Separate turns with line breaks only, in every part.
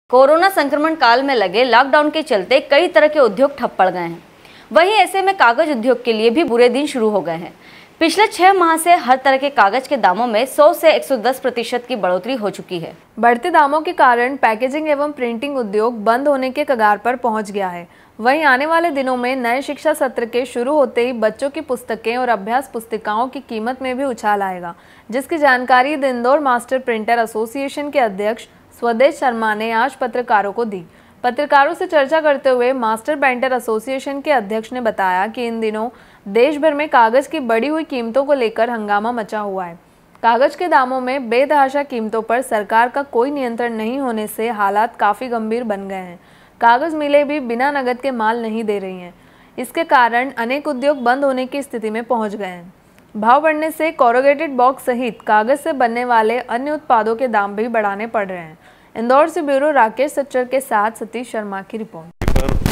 Corona संक्रमण काल में लगे लॉकडाउन के चलते कई तरह के उद्योग ठप पड़ गए हैं। वहीं ऐसे में कागज उद्योग के लिए भी बुरे दिन शुरू हो गए हैं। पिछले 6 माह से हर तरह के कागज के दामों में 100 से 110% की बढ़ोतरी हो चुकी है।
बढ़ते दामों के कारण पैकेजिंग एवं प्रिंटिंग उद्योग बंद होने के कगार पर पहुंच गया है। वहीं आने वाले दिनों में नए शिक्षा सत्र के शुरू होते ही बच्चों की पुस्तकें और अभ्यास पुस्तिकाओं की कीमत में भी उछाल आएगा, जिसकी जानकारी इंदौर मास्टर प्रिंटर एसोसिएशन के अध्यक्ष स्वदेश शर्मा ने आज पत्रकारों को दी। पत्रकारों से चर्चा करते हुए मास्टर प्रिंटर एसोसिएशन के अध्यक्ष ने बताया कि इन दिनों देश भर में कागज की बढ़ी हुई कीमतों को लेकर हंगामा मचा हुआ है। कागज के दामों में बेतहाशा कीमतों पर सरकार का कोई नियंत्रण नहीं होने से हालात काफी गंभीर बन गए हैं। कागज मिलें भी बिना नगद के माल नहीं दे रही हैं। इसके कारण अनेक उद्योग बंद होने की स्थिति में पहुंच गए हैं। भाव बढ़ने से कोरोगेटेड बॉक्स सहित कागज से बनने वाले अन्य उत्पादों के दाम भी बढ़ाने पड़ रहे हैं। इंदौर से ब्यूरो राकेश सच्चर के साथ सतीश शर्मा की रिपोर्ट।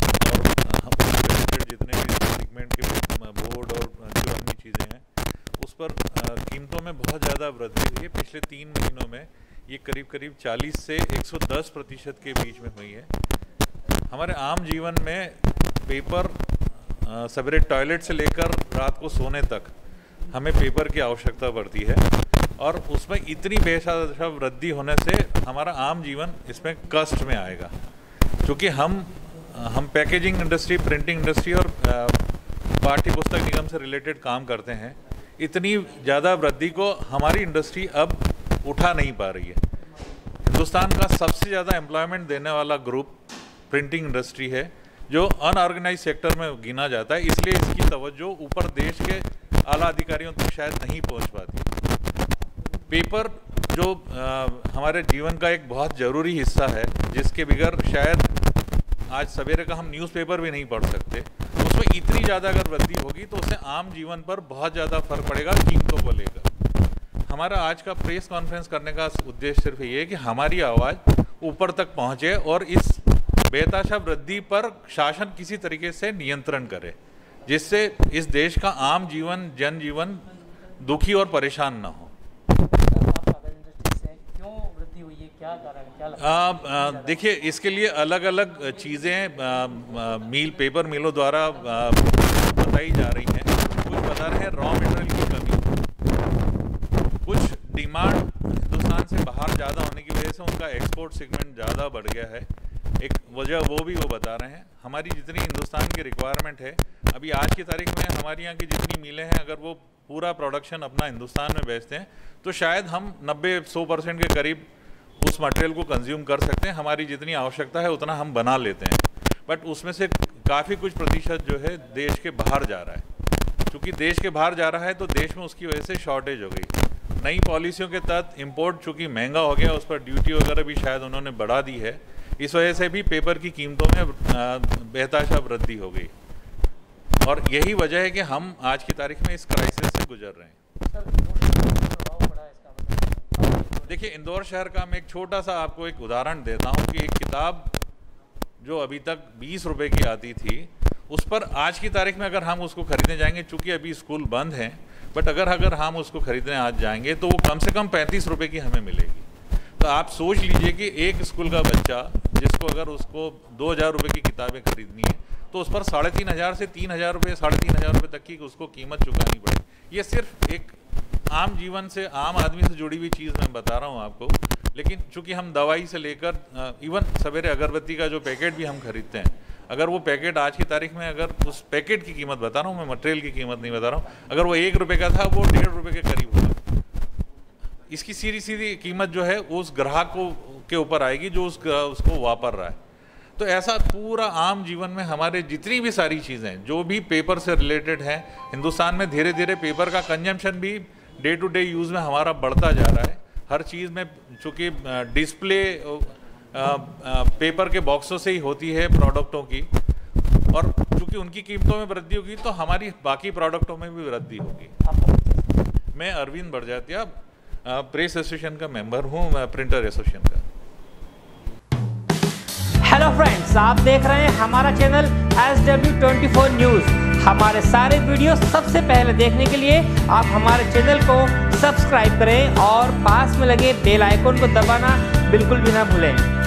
जितने भी सेगमेंट के बोर्ड और जो अन्य चीज़ें हैं उस पर कीमतों में बहुत ज़्यादा वृद्धि हुई है। पिछले 3 महीनों में ये करीब 40 से 110% के बीच में हुई है। हमारे आम जीवन में पेपर सवेरे टॉयलेट से लेकर रात को सोने तक हमें पेपर की आवश्यकता पड़ती है और उसमें इतनी बेतहाशा वृद्धि होने से हमारा आम जीवन इसमें कष्ट में आएगा। क्योंकि हम पैकेजिंग इंडस्ट्री, प्रिंटिंग इंडस्ट्री और पाठ्य पुस्तक निगम से रिलेटेड काम करते हैं। इतनी ज़्यादा वृद्धि को हमारी इंडस्ट्री अब उठा नहीं पा रही है। हिंदुस्तान का सबसे ज़्यादा एम्प्लॉयमेंट देने वाला ग्रुप प्रिंटिंग इंडस्ट्री है, जो अनऑर्गेनाइज सेक्टर में गिना जाता है। इसलिए इसकी तवज्जो ऊपर देश के आला अधिकारियों तक शायद नहीं पहुंच पाती। पेपर जो हमारे जीवन का एक बहुत ज़रूरी हिस्सा है, जिसके बगैर शायद आज सवेरे का हम न्यूज़पेपर भी नहीं पढ़ सकते, उसमें इतनी ज़्यादा अगर वृद्धि होगी तो उससे आम जीवन पर बहुत ज़्यादा फर्क पड़ेगा कीमतों को लेकर। हमारा आज का प्रेस कॉन्फ्रेंस करने का उद्देश्य सिर्फ ये है कि हमारी आवाज़ ऊपर तक पहुँचे और इस बेतहाशा वृद्धि पर शासन किसी तरीके से नियंत्रण करे, जिससे इस देश का आम जीवन, जनजीवन दुखी और परेशान न हो। देखिए, इसके लिए अलग अलग चीज़ें पेपर मिलों द्वारा बताई जा रही हैं। कुछ बता रहे हैं रॉ मटेरियल की कमी, कुछ डिमांड हिंदुस्तान से बाहर ज़्यादा होने की वजह से उनका एक्सपोर्ट सेगमेंट ज़्यादा बढ़ गया है, एक वजह वो बता रहे हैं। हमारी जितनी हिंदुस्तान की रिक्वायरमेंट है, अभी आज की तारीख में हमारे यहाँ की जितनी मिलें हैं, अगर वो पूरा प्रोडक्शन अपना हिंदुस्तान में बेचते हैं तो शायद हम 90-100% के करीब उस मटेरियल को कंज्यूम कर सकते हैं। हमारी जितनी आवश्यकता है उतना हम बना लेते हैं, बट उसमें से काफ़ी कुछ प्रतिशत जो है देश के बाहर जा रहा है। चूँकि देश के बाहर जा रहा है तो देश में उसकी वजह से शॉर्टेज हो गई। नई पॉलिसियों के तहत इम्पोर्ट चूँकि महंगा हो गया, उस पर ड्यूटी वगैरह भी शायद उन्होंने बढ़ा दी है। इस वजह से भी पेपर की कीमतों में बेतहाशा वृद्धि हो गई और यही वजह है कि हम आज की तारीख में इस क्राइसिस से गुजर रहे हैं। देखिए, इंदौर शहर का मैं एक छोटा सा आपको एक उदाहरण देता हूँ कि एक किताब जो अभी तक 20 रुपये की आती थी, उस पर आज की तारीख में अगर हम उसको खरीदने जाएंगे, चूँकि अभी स्कूल बंद हैं, बट अगर हम उसको खरीदने आज जाएंगे तो वो कम से कम 35 रुपये की हमें मिलेगी। तो आप सोच लीजिए कि एक स्कूल का बच्चा जिसको अगर उसको 2000 रुपये की किताबें खरीदनी है तो उस पर 3500 से 3000 रुपये, 3500 रुपये तक की उसको कीमत चुकानी पड़ेगी। ये सिर्फ एक आम जीवन से, आम आदमी से जुड़ी हुई चीज़ मैं बता रहा हूँ आपको। लेकिन चूंकि हम दवाई से लेकर इवन सवेरे अगरबत्ती का जो पैकेट भी हम खरीदते हैं, अगर वो पैकेट आज की तारीख में, अगर उस पैकेट की कीमत बता रहा हूँ मैं, मटेरियल की कीमत नहीं बता रहा हूँ, अगर वो 1 रुपये का था वो 1.5 रुपये के करीब होगा। इसकी सीधी कीमत जो है उस ग्राहक के ऊपर आएगी जो उसको वापर रहा है। तो ऐसा पूरा आम जीवन में हमारे जितनी भी सारी चीज़ें जो भी पेपर से रिलेटेड हैं, हिंदुस्तान में धीरे धीरे पेपर का कंजम्पशन भी डे टू डे यूज़ में हमारा बढ़ता जा रहा है। हर चीज़ में चूँकि डिस्प्ले पेपर के बॉक्सों से ही होती है प्रोडक्टों की, और चूँकि उनकी कीमतों में वृद्धि होगी तो हमारी बाकी प्रोडक्टों में भी वृद्धि होगी। मैं अरविंद बड़जात्या, प्रेस एसोसिएशन का मेंबर हूँ, प्रिंटर एसोसिएशन का।
हेलो फ्रेंड्स, आप देख रहे हैं हमारा चैनल SW24 न्यूज़। हमारे सारे वीडियो सबसे पहले देखने के लिए आप हमारे चैनल को सब्सक्राइब करें और पास में लगे बेल आइकन को दबाना बिल्कुल भी ना भूलें।